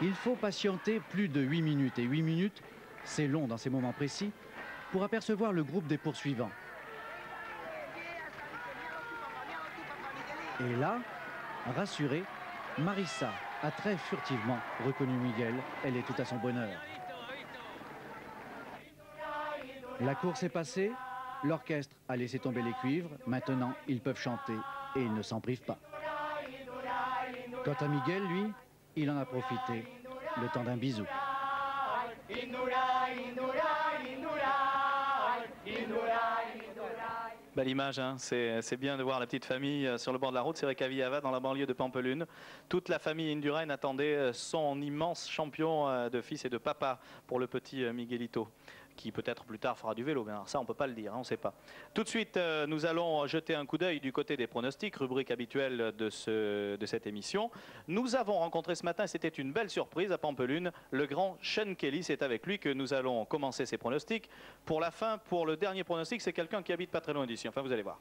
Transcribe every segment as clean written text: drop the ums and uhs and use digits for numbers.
Il faut patienter plus de 8 minutes. Et 8 minutes, c'est long dans ces moments précis, pour apercevoir le groupe des poursuivants. Et là, rassurée, Marissa a très furtivement reconnu Miguel. Elle est tout à son bonheur. La course est passée, l'orchestre a laissé tomber les cuivres. Maintenant, ils peuvent chanter et ils ne s'en privent pas. Quant à Miguel, lui, il en a profité, le temps d'un bisou. Belle image, hein. C'est bien de voir la petite famille sur le bord de la route. C'est Reykjavik, dans la banlieue de Pampelune. Toute la famille Indurain attendait son immense champion de fils et de papa pour le petit Miguelito, qui peut-être plus tard fera du vélo. Mais alors ça, on ne peut pas le dire, hein, on ne sait pas. Tout de suite, nous allons jeter un coup d'œil du côté des pronostics, rubrique habituelle de cette émission. Nous avons rencontré ce matin, c'était une belle surprise à Pampelune, le grand Sean Kelly. C'est avec lui que nous allons commencer ces pronostics. Pour la fin, pour le dernier pronostic, c'est quelqu'un qui habite pas très loin d'ici. Enfin, vous allez voir.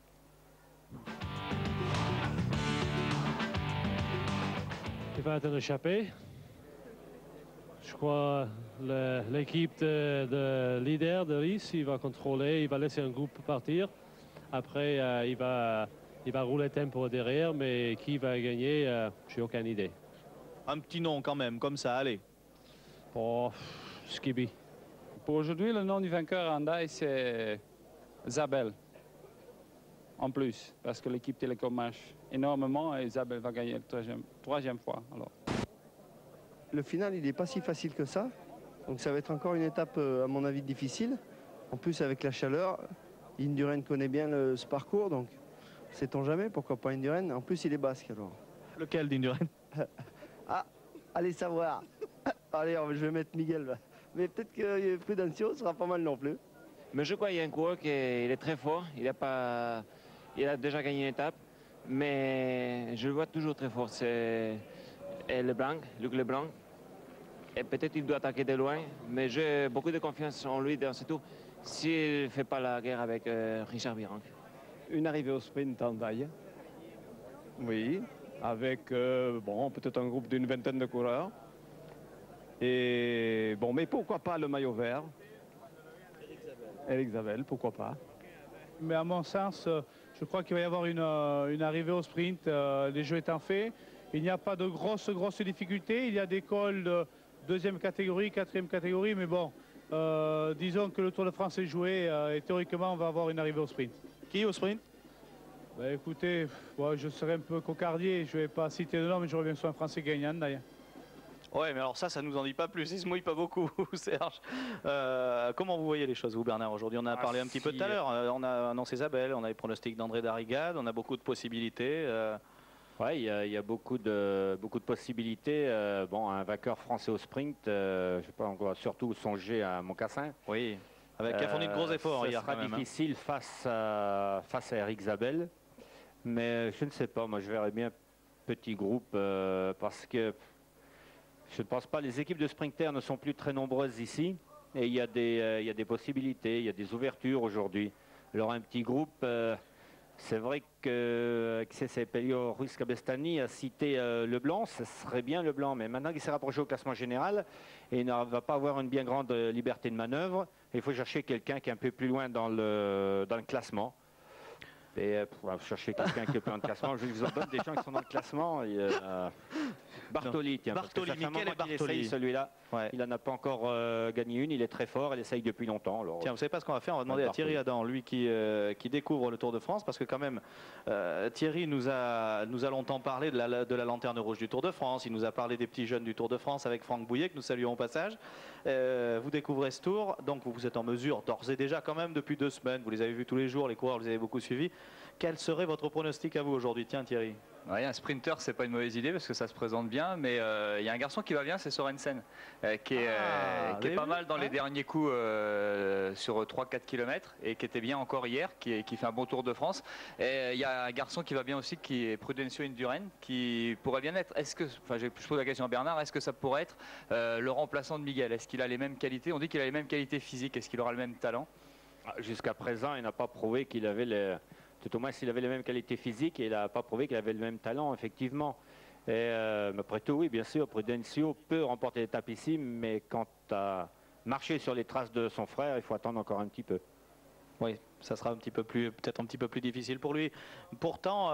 Il va être un échappé. Je crois l'équipe de leader de Riss, il va contrôler, il va laisser un groupe partir. Après, il va rouler tempo derrière, mais qui va gagner, j'ai aucune idée. Un petit nom quand même, comme ça, allez. Oh, Skibi. Pour aujourd'hui, le nom du vainqueur en Daï, c'est Zabel. En plus, parce que l'équipe Télécom marche énormément et Zabel va gagner la troisième fois. Alors. Le final, il n'est pas si facile que ça. Donc ça va être encore une étape, à mon avis, difficile. En plus, avec la chaleur, Indurain connaît bien ce parcours, donc sait-on jamais, pourquoi pas Indurain. En plus, il est basque, alors. Lequel d'Indurain? Ah, allez savoir. Allez, je vais mettre Miguel. Mais peut-être que Prudencio sera pas mal non plus. Mais je crois qu'il y a un coureur qui est très fort. Il a déjà gagné une étape, mais je le vois toujours très fort. C'est Leblanc, Luc Leblanc. Et peut-être qu'il doit attaquer de loin, mais j'ai beaucoup de confiance en lui dans ce tour s'il ne fait pas la guerre avec Richard Virenque. Une arrivée au sprint en Daï. Oui, avec bon, peut-être un groupe d'une vingtaine de coureurs. Et bon, mais pourquoi pas le maillot vert? Eric Zabel, pourquoi pas? Mais à mon sens, je crois qu'il va y avoir une arrivée au sprint, les jeux étant faits. Il n'y a pas de grosses difficultés. Il y a des cols de deuxième catégorie, quatrième catégorie, mais bon, disons que le Tour de France est joué et théoriquement, on va avoir une arrivée au sprint. Qui au sprint? Ben, écoutez, ouais, je serai un peu cocardier. Je ne vais pas citer de nom, mais je reviens sur un Français gagnant d'ailleurs. Ouais, mais alors ça nous en dit pas plus. Il se mouille pas beaucoup, Serge. Comment vous voyez les choses, vous, Bernard, aujourd'hui? On a parlé un petit peu tout à l'heure. On a annoncé Zabel, on a les pronostics d'André Darrigade, on a beaucoup de possibilités. Oui, il y a beaucoup de possibilités. Bon, un vainqueur français au sprint, je sais pas, on va surtout songer à Mocassin. Oui, avec qui a fourni de gros efforts hier. Ça sera difficile face à Eric Zabel, mais je ne sais pas. Moi, je verrais bien petit groupe parce que je ne pense pas. Les équipes de sprinters ne sont plus très nombreuses ici et il y a des possibilités, il y a des ouvertures aujourd'hui. Alors un petit groupe. C'est vrai que Xese Pelio Ruiz Cabestany a cité Leblanc, ce serait bien Leblanc, mais maintenant qu'il s'est rapproché au classement général et il ne va pas avoir une bien grande liberté de manœuvre, il faut chercher quelqu'un qui est un peu plus loin dans le classement. Et pour chercher quelqu'un qui est plus loin dans le classement, je vous en donne des gens qui sont dans le classement. Bartoli, tiens, Bartoli, Michele Bartoli, celui-là. Ouais. Il n'en a pas encore gagné une, il est très fort, il essaye depuis longtemps. Alors, tiens, vous savez pas ce qu'on va faire? On va demander à Thierry Adam, lui qui découvre le Tour de France, parce que quand même, Thierry nous a longtemps parlé de la lanterne rouge du Tour de France, il nous a parlé des petits jeunes du Tour de France avec Franck Bouillet, que nous saluons au passage. Vous découvrez ce Tour, donc vous êtes en mesure, d'ores et déjà quand même depuis 2 semaines, vous les avez vus tous les jours, les coureurs, vous les avez beaucoup suivis. Quel serait votre pronostic à vous aujourd'hui? Tiens, Thierry. Oui, un sprinter, c'est pas une mauvaise idée parce que ça se présente bien, mais il y a un garçon qui va bien, c'est Sorensen, qui est pas mal dans les derniers coups sur 3-4 km et qui était bien encore hier, qui fait un bon Tour de France. Et il y a un garçon qui va bien aussi, qui est Prudencio Indurain, qui pourrait bien être, je pose la question à Bernard, est-ce que ça pourrait être le remplaçant de Miguel? Est-ce qu'il a les mêmes qualités? On dit qu'il a les mêmes qualités physiques, est-ce qu'il aura le même talent? Jusqu'à présent, il n'a pas prouvé qu'il avait tout au moins s'il avait les mêmes qualités physiques, et il n'a pas prouvé qu'il avait le même talent, effectivement. Et après tout, oui, bien sûr, Prudencio peut remporter l'étape ici, mais quant à marcher sur les traces de son frère, il faut attendre encore un petit peu. Oui, ça sera peut-être un petit peu plus difficile pour lui. Pourtant,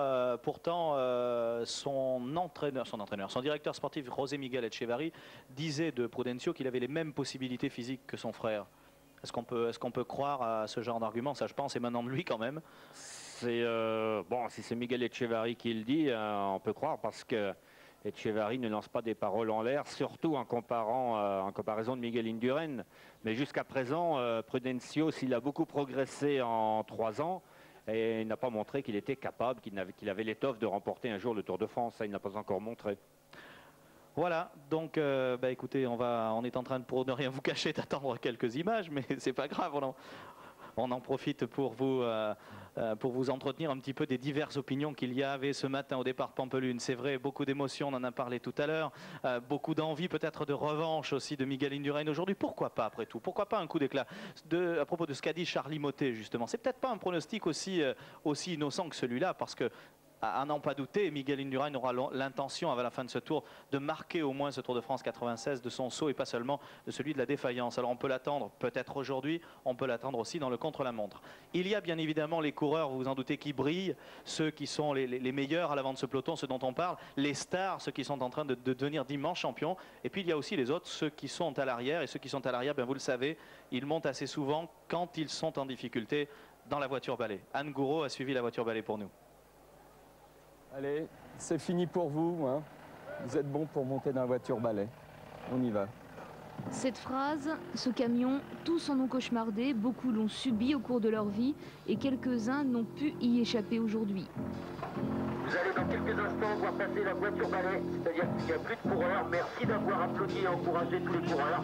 son directeur sportif, José Miguel Echevarri, disait de Prudencio qu'il avait les mêmes possibilités physiques que son frère. Est-ce qu'on peut croire à ce genre d'argument? Ça, je pense, émanant de lui quand même. Bon, si c'est Miguel Echevarri qui le dit, on peut croire, parce que Echevarri ne lance pas des paroles en l'air, surtout en comparaison de Miguel Indurain. Mais jusqu'à présent, Prudencio, s'il a beaucoup progressé en 3 ans, et il n'a pas montré qu'il était capable, qu'il avait l'étoffe de remporter un jour le Tour de France. Ça, il n'a pas encore montré. Voilà, donc écoutez, on est en train de, pour ne rien vous cacher, d'attendre quelques images, mais c'est pas grave, on en profite pour vous entretenir un petit peu des diverses opinions qu'il y avait ce matin au départ Pampelune. C'est vrai, beaucoup d'émotions, on en a parlé tout à l'heure, beaucoup d'envie, peut-être de revanche aussi de Miguel Indurain aujourd'hui. Pourquoi pas après tout? Pourquoi pas un coup d'éclat? À propos de ce qu'a dit Charlie Mottet justement, c'est peut-être pas un pronostic aussi innocent que celui-là, parce que à n'en pas douter, Miguel Indurain aura l'intention, à la fin de ce tour, de marquer au moins ce Tour de France 96 de son saut et pas seulement de celui de la défaillance. Alors on peut l'attendre peut-être aujourd'hui, on peut l'attendre aussi dans le contre-la-montre. Il y a bien évidemment les coureurs, vous vous en doutez, qui brillent, ceux qui sont les meilleurs à l'avant de ce peloton, ceux dont on parle, les stars, ceux qui sont en train de devenir d'immenses champions. Et puis il y a aussi les autres, ceux qui sont à l'arrière. Et ceux qui sont à l'arrière, vous le savez, ils montent assez souvent quand ils sont en difficulté dans la voiture balai. Anne Gouraud a suivi la voiture balai pour nous. Allez, c'est fini pour vous, hein. Vous êtes bon pour monter dans la voiture balai. On y va. Cette phrase, ce camion, tous en ont cauchemardé, beaucoup l'ont subi au cours de leur vie et quelques-uns n'ont pu y échapper aujourd'hui. Vous allez dans quelques instants voir passer la voiture balai, c'est-à-dire qu'il n'y a plus de coureurs. Merci d'avoir applaudi et encouragé tous les coureurs.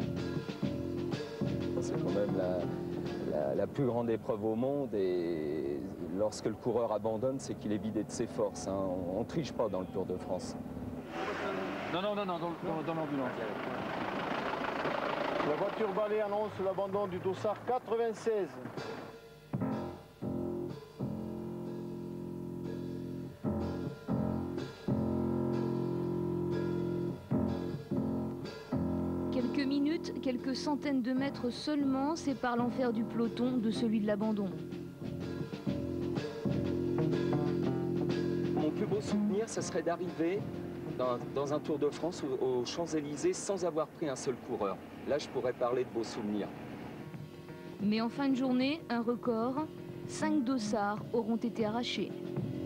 C'est quand même la plus grande épreuve au monde, et lorsque le coureur abandonne, c'est qu'il est vidé de ses forces, hein. On ne triche pas dans le Tour de France. Non, dans l'ambulance. La voiture balai annonce l'abandon du dossard 96. Quelques minutes, quelques centaines de mètres seulement séparent l'enfer du peloton de celui de l'abandon. Mon plus beau souvenir, ce serait d'arriver dans un Tour de France aux Champs-Élysées sans avoir pris un seul coureur. Là, je pourrais parler de beaux souvenirs. Mais en fin de journée, un record, 5 dossards auront été arrachés.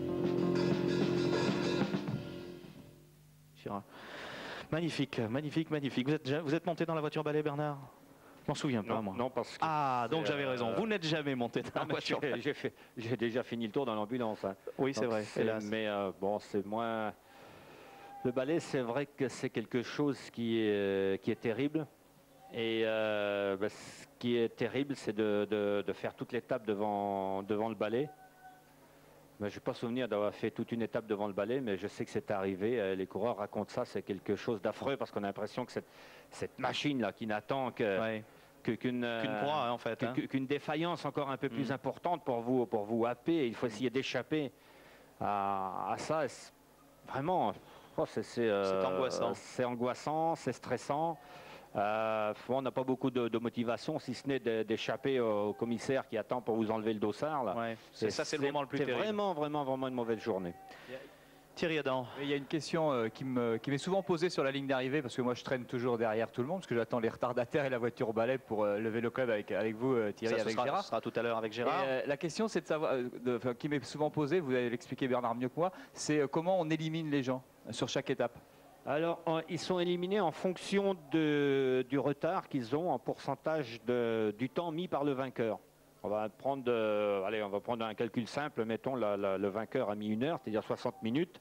Magnifique, magnifique, magnifique. Vous êtes monté dans la voiture balai, Bernard? Je m'en souviens pas, moi. Non, parce que... Ah, donc j'avais raison. Vous n'êtes jamais monté dans la voiture balai. J'ai déjà fini le tour dans l'ambulance. Hein. Oui, c'est vrai, hélas. Mais bon, c'est moins... Le balai, c'est vrai que c'est quelque chose qui est terrible. Et ce qui est terrible, c'est de faire toute l'étape devant le balai. Je n'ai pas souvenir d'avoir fait toute une étape devant le balai, mais je sais que c'est arrivé. Les coureurs racontent ça, c'est quelque chose d'affreux, parce qu'on a l'impression que cette machine-là qui n'attend qu'une proie, en fait, qu'une défaillance encore un peu plus importante pour vous happer. Il faut essayer d'échapper à ça. Vraiment, c'est angoissant. C'est angoissant, c'est stressant. On n'a pas beaucoup de motivation, si ce n'est d'échapper au commissaire qui attend pour vous enlever le dossard. Là. Ouais, c'est le moment le plus terrible. C'est vraiment une mauvaise journée. Thierry Adam. Il y a une question qui m'est souvent posée sur la ligne d'arrivée, parce que moi je traîne toujours derrière tout le monde, parce que j'attends les retardataires et la voiture balai pour lever le club avec vous, Thierry, avec Gérard. Ce sera tout à l'heure avec Gérard. La question, c'est de savoir, qui m'est souvent posée, vous allez l'expliquer Bernard mieux que moi, c'est comment on élimine les gens sur chaque étape. Alors, ils sont éliminés en fonction du retard qu'ils ont en pourcentage du temps mis par le vainqueur. On va prendre un calcul simple. Mettons, le vainqueur a mis 1 heure, c'est-à-dire 60 minutes.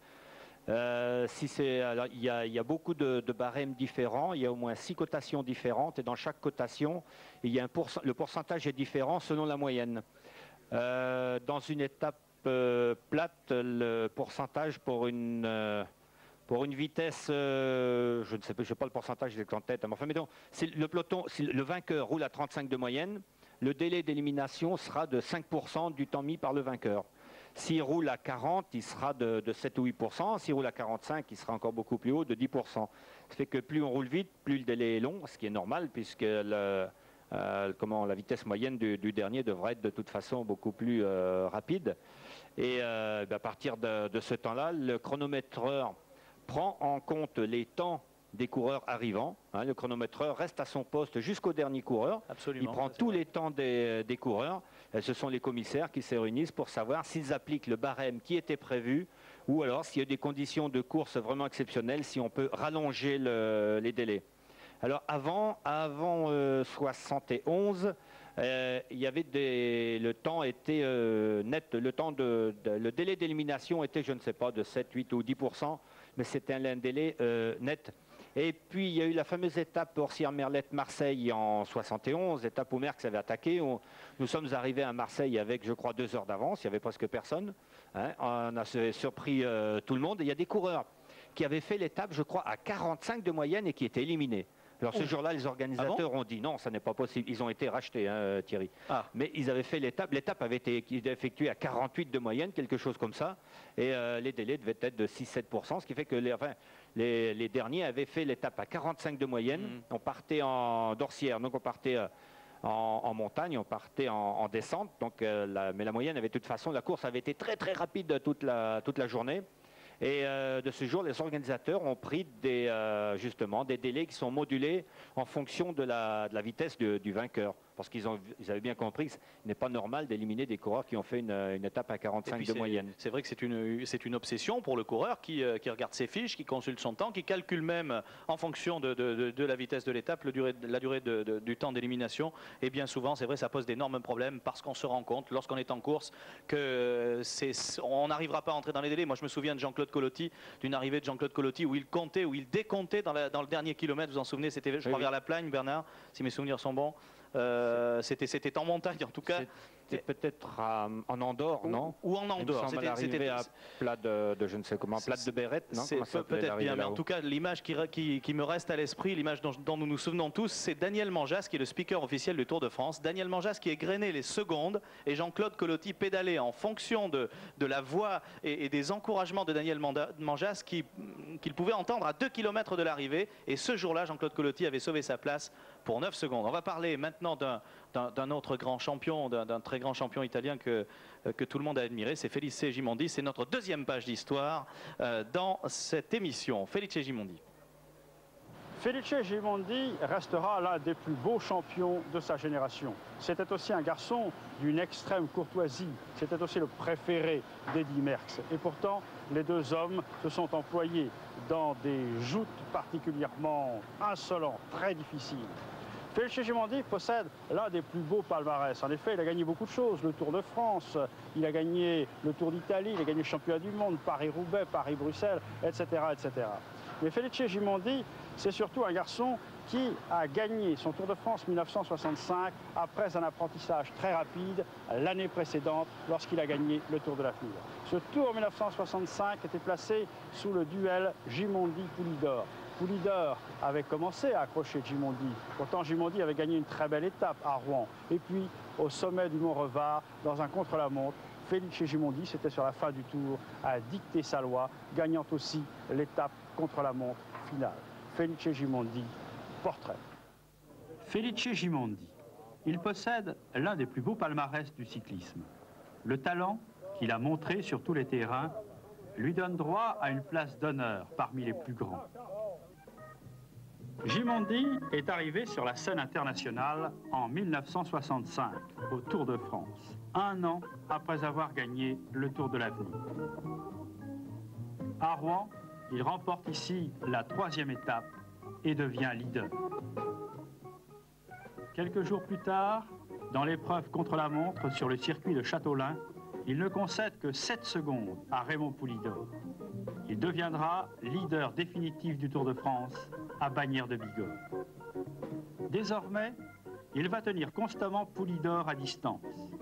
Il y a beaucoup de barèmes différents. Il y a au moins 6 cotations différentes. Et dans chaque cotation, le pourcentage est différent selon la moyenne. Dans une étape plate, le pourcentage pour une vitesse, je ne sais pas, je n'ai pas le pourcentage exact en tête, mais enfin, mettons, si le peloton, si le vainqueur roule à 35 de moyenne, le délai d'élimination sera de 5% du temps mis par le vainqueur. S'il roule à 40, il sera de 7 ou 8%. S'il roule à 45, il sera encore beaucoup plus haut, de 10%. Ça fait que plus on roule vite, plus le délai est long, ce qui est normal, puisque la vitesse moyenne du dernier devrait être de toute façon beaucoup plus rapide. Et à partir de ce temps-là, le chronométreur prend en compte les temps des coureurs arrivants. Le chronométreur reste à son poste jusqu'au dernier coureur. Absolument, il prend tous les temps des coureurs. Et ce sont les commissaires qui se réunissent pour savoir s'ils appliquent le barème qui était prévu ou alors s'il y a des conditions de course vraiment exceptionnelles, si on peut rallonger les délais. Alors avant 71, il y avait le temps était net, le délai d'élimination était, je ne sais pas, de 7, 8 ou 10%, mais c'était un délai net. Et puis, il y a eu la fameuse étape Orsières-Merlette-Marseille en 71, étape où Merckx avait attaqué. Nous sommes arrivés à Marseille avec, je crois, 2 heures d'avance. Il n'y avait presque personne. On a surpris tout le monde. Et il y a des coureurs qui avaient fait l'étape, je crois, à 45 de moyenne et qui étaient éliminés. Alors ce jour-là, les organisateurs ont dit non, ça n'est pas possible. Ils ont été rachetés, Thierry. Mais ils avaient fait l'étape. L'étape avait été effectuée à 48 de moyenne, quelque chose comme ça. Et les délais devaient être de 6-7%, ce qui fait que les derniers avaient fait l'étape à 45 de moyenne. On partait d'Orsières, donc on partait en montagne, on partait en descente. Donc, mais la moyenne avait de toute façon, la course avait été très très rapide toute la journée. Et de ce jour, les organisateurs ont pris justement des délais qui sont modulés en fonction de la vitesse du vainqueur. Parce qu'ils avaient bien compris que ce n'est pas normal d'éliminer des coureurs qui ont fait une étape à 45 de moyenne. C'est vrai que c'est une obsession pour le coureur qui regarde ses fiches, qui consulte son temps, qui calcule même en fonction de la vitesse de l'étape la durée du temps d'élimination. Et bien souvent, c'est vrai, ça pose d'énormes problèmes parce qu'on se rend compte, lorsqu'on est en course, qu'on n'arrivera pas à entrer dans les délais. Moi, je me souviens de Jean-Claude Colotti, d'une arrivée de Jean-Claude Colotti où il comptait, où il décomptait dans le dernier kilomètre. Vous vous en souvenez, c'était, je crois, vers la Plagne, Bernard, si mes souvenirs sont bons. C'était en montagne en tout cas. C'était peut-être en Andorre, non? Ou en Andorre. C'était à plat de je ne sais comment, plat de Bérette, non? Peut-être bien, mais en tout cas, l'image qui me reste à l'esprit, l'image dont nous nous souvenons tous, c'est Daniel Manjas qui est le speaker officiel du Tour de France. Daniel Manjas qui égrenait les secondes et Jean-Claude Colotti pédalait en fonction de la voix et des encouragements de Daniel Manjas qu'il pouvait entendre à 2 km de l'arrivée. Et ce jour-là, Jean-Claude Colotti avait sauvé sa place pour 9 secondes. On va parler maintenant d'un autre grand champion, d'un très grand champion italien que tout le monde a admiré, c'est Felice Gimondi. C'est notre deuxième page d'histoire dans cette émission. Felice Gimondi. Felice Gimondi restera l'un des plus beaux champions de sa génération. C'était aussi un garçon d'une extrême courtoisie. C'était aussi le préféré d'Eddy Merckx. Et pourtant, les deux hommes se sont employés dans des joutes particulièrement insolentes, très difficiles. Felice Gimondi possède l'un des plus beaux palmarès. En effet, il a gagné beaucoup de choses. Le Tour de France, il a gagné le Tour d'Italie, il a gagné le championnat du monde, Paris-Roubaix, Paris-Bruxelles, etc., etc. Mais Felice Gimondi, c'est surtout un garçon qui a gagné son Tour de France 1965 après un apprentissage très rapide l'année précédente lorsqu'il a gagné le Tour de la Flandre. Ce Tour 1965 était placé sous le duel Gimondi-Poulidor. Poulidor avait commencé à accrocher Gimondi. Pourtant, Gimondi avait gagné une très belle étape à Rouen. Et puis, au sommet du Mont Revard, dans un contre-la-montre, Felice Gimondi, c'était sur la fin du Tour, a dicté sa loi, gagnant aussi l'étape contre-la-montre finale. Felice Gimondi, portrait. Felice Gimondi. Il possède l'un des plus beaux palmarès du cyclisme. Le talent qu'il a montré sur tous les terrains lui donne droit à une place d'honneur parmi les plus grands. Gimondi est arrivé sur la scène internationale en 1965, au Tour de France, un an après avoir gagné le Tour de l'Avenir. À Rouen, il remporte ici la 3e étape et devient leader. Quelques jours plus tard, dans l'épreuve contre-la-montre sur le circuit de Châteaulin, il ne concède que 7 secondes à Raymond Poulidor. Il deviendra leader définitif du Tour de France à Bagnères de Bigorre. Désormais, il va tenir constamment Poulidor à distance.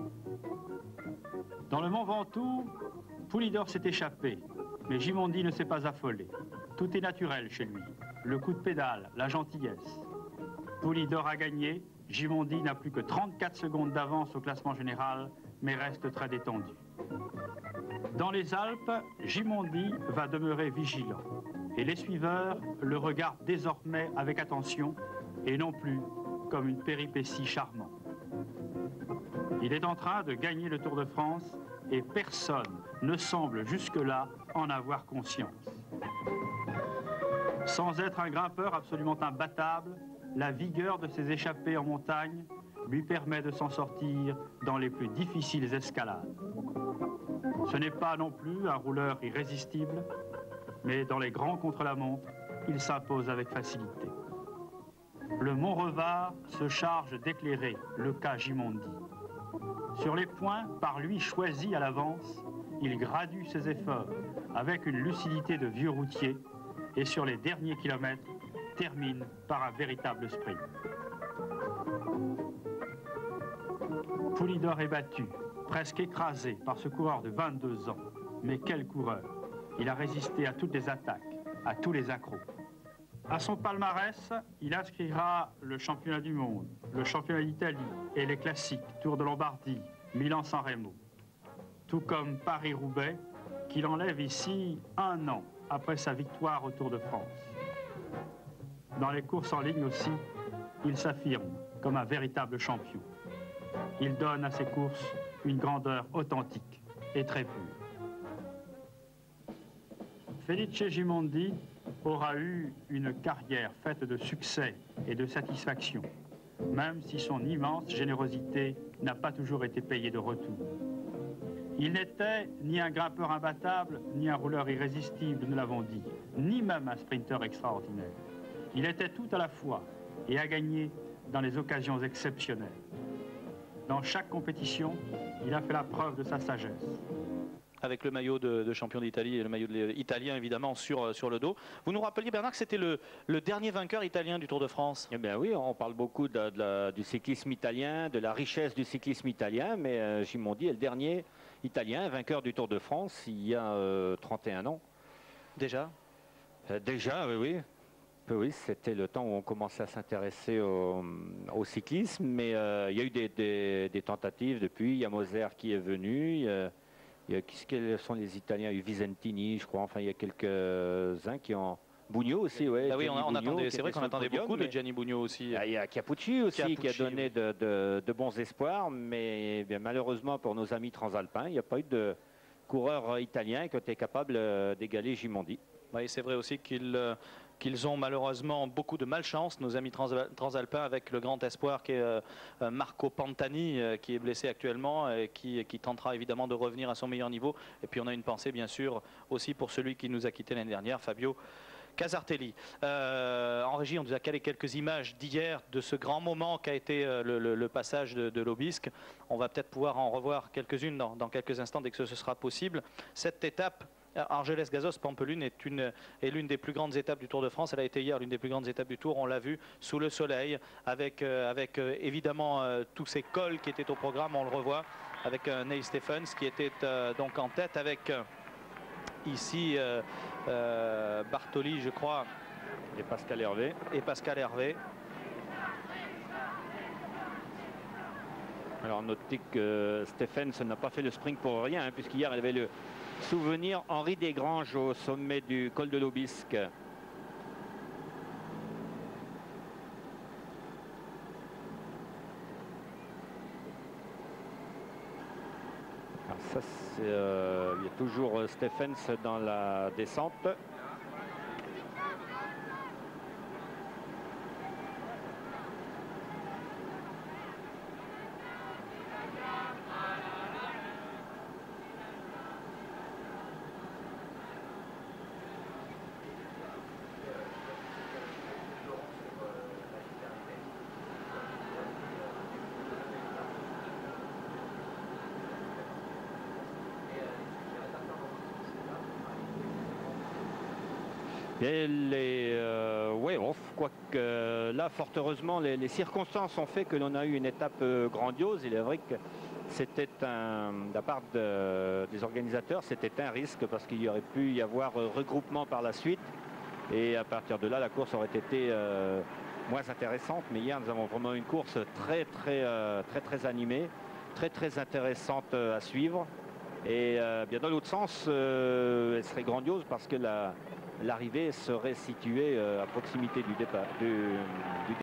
Dans le Mont Ventoux, Poulidor s'est échappé, mais Gimondi ne s'est pas affolé. Tout est naturel chez lui, le coup de pédale, la gentillesse. Poulidor a gagné, Gimondi n'a plus que 34 secondes d'avance au classement général, mais reste très détendu. Dans les Alpes, Gimondi va demeurer vigilant et les suiveurs le regardent désormais avec attention et non plus comme une péripétie charmante. Il est en train de gagner le Tour de France et personne ne semble jusque-là en avoir conscience. Sans être un grimpeur absolument imbattable, la vigueur de ses échappées en montagne lui permet de s'en sortir dans les plus difficiles escalades. Ce n'est pas non plus un rouleur irrésistible, mais dans les grands contre-la-montre, il s'impose avec facilité. Le Mont-Revard se charge d'éclairer le cas Gimondi. Sur les points par lui choisis à l'avance, il gradue ses efforts avec une lucidité de vieux routier et sur les derniers kilomètres, termine par un véritable sprint. Poulidor est battu, presque écrasé par ce coureur de 22 ans. Mais quel coureur! Il a résisté à toutes les attaques, à tous les accros. À son palmarès, il inscrira le championnat du monde, le championnat d'Italie et les classiques Tour de Lombardie, Milan-San Remo. Tout comme Paris-Roubaix, qu'il enlève ici 1 an après sa victoire au Tour de France. Dans les courses en ligne aussi, il s'affirme comme un véritable champion. Il donne à ses courses une grandeur authentique et très pure. Felice Gimondi aura eu une carrière faite de succès et de satisfaction, même si son immense générosité n'a pas toujours été payée de retour. Il n'était ni un grimpeur imbattable, ni un rouleur irrésistible, nous l'avons dit, ni même un sprinter extraordinaire. Il était tout à la fois et a gagné dans les occasions exceptionnelles. Dans chaque compétition, il a fait la preuve de sa sagesse. Avec le maillot de champion d'Italie et le maillot italien évidemment sur le dos. Vous nous rappeliez, Bernard, que c'était le dernier vainqueur italien du Tour de France. Eh bien oui, on parle beaucoup du cyclisme italien, de la richesse du cyclisme italien, mais Gimondi est le dernier italien vainqueur du Tour de France il y a 31 ans. Déjà Déjà, oui. Oui, c'était le temps où on commençait à s'intéresser au cyclisme, mais il y a eu des tentatives depuis. Il y a Moser qui est venu, quels sont les Italiens? Il y a eu Visentini, je crois, enfin il y a quelques-uns qui ont... Bugno aussi, oui. Ah oui, c'est vrai qu'on attendait beaucoup de Gianni Bugno aussi. Il y a Capucci aussi qui a donné de bons espoirs, mais bien, malheureusement pour nos amis transalpins, il n'y a pas eu de coureurs italiens qui ont été capables d'égaler Gimondi. Oui, c'est vrai aussi qu'ils ont malheureusement beaucoup de malchance, nos amis transalpins, avec le grand espoir qui est Marco Pantani, qui est blessé actuellement et qui tentera évidemment de revenir à son meilleur niveau. Et puis on a une pensée bien sûr aussi pour celui qui nous a quitté l'année dernière, Fabio Casartelli. En régie, on nous a calé quelques images d'hier de ce grand moment qu'a été le passage de l'Aubisque. On va peut-être pouvoir en revoir quelques-unes dans quelques instants dès que ce sera possible. Cette étape Argelès-Gazos-Pampelune est l'une des plus grandes étapes du Tour de France. Elle a été hier l'une des plus grandes étapes du Tour. On l'a vu sous le soleil avec évidemment tous ces cols qui étaient au programme. On le revoit avec Neil Stephens qui était donc en tête avec ici Bartoli, je crois, et Pascal Hervé. Alors notez que Stephens n'a pas fait le sprint pour rien, puisqu'hier elle avait le souvenir Henri Desgranges au sommet du col de l'Aubisque. Alors ça, il y a toujours Stephens dans la descente. Oui, quoique là, fort heureusement, les circonstances ont fait que l'on a eu une étape grandiose. Il est vrai que c'était de la part des organisateurs, c'était un risque parce qu'il y aurait pu y avoir regroupement par la suite. Et à partir de là, la course aurait été moins intéressante. Mais hier, nous avons vraiment une course très animée, très intéressante à suivre. Et bien dans l'autre sens, elle serait grandiose parce que l'arrivée serait située à proximité du départ.